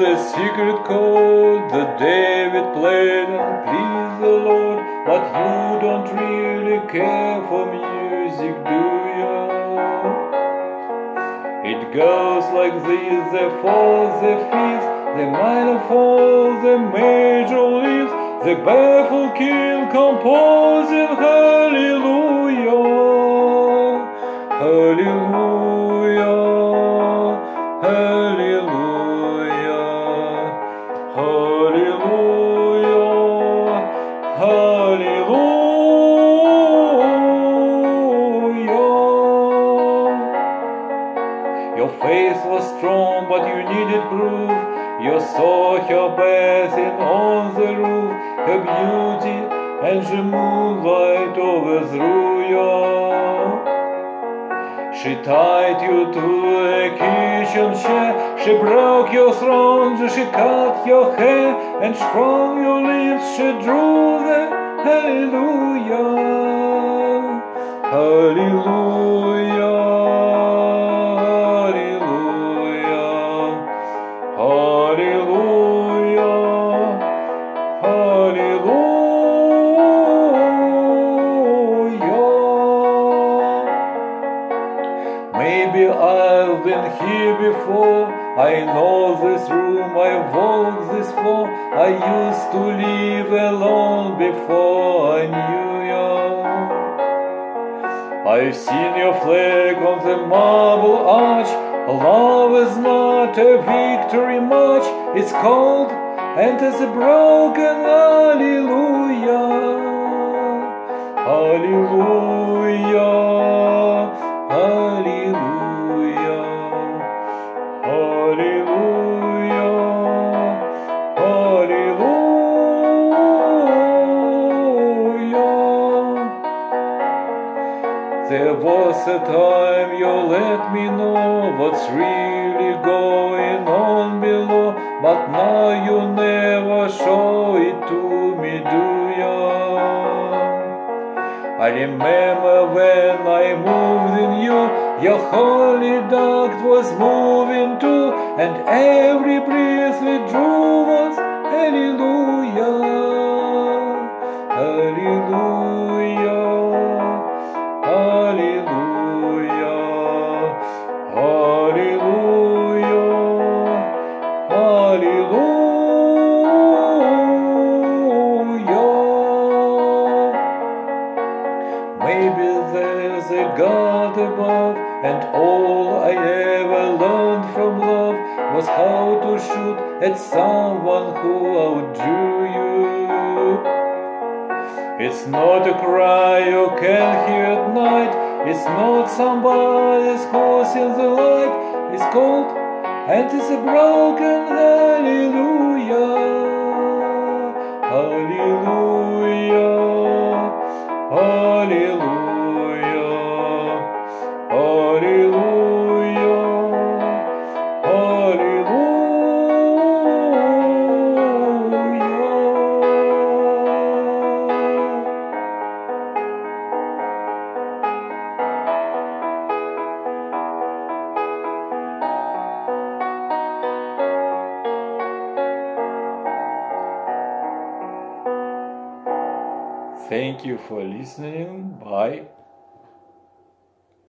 the secret chord that David played and pleased the Lord, but you don't really care for music, do you? It goes like this: the fourth, the fifth, the minor fall, the major leaves, the baffled king composing hallelujah, hallelujah, hallelujah, hallelujah, hallelujah. Your faith was strong, but you needed proof. You saw her bathing on the roof, her beauty and the moonlight overthrew you. She tied you to a kitchen chair, she broke your throne, she cut your hair, and from your lips she drew the hallelujah, hallelujah. Hallelujah, hallelujah. Maybe I've been here before, I know this room, I walk this floor, I used to live alone before I knew you. I've seen your flag on the marble arch. Love is not a victory march, it's cold and it's a broken hallelujah, hallelujah, hallelujah, hallelujah, hallelujah. There was a time you let me know what's really going on below, but now you never show it to me, do you? I remember when I moved in you, your holy duct was moving too, and every breath we drew was hallelujah, hallelujah, hallelujah, hallelujah, hallelujah. Maybe there's a God above, and all I ever learned from love was how to shoot at someone who outdrew you. It's not a cry you can hear at night, it's not somebody's voice in the light, it's cold and it's a broken hallelujah, hallelujah, hallelujah, hallelujah, hallelujah. Thank you for listening. Bye.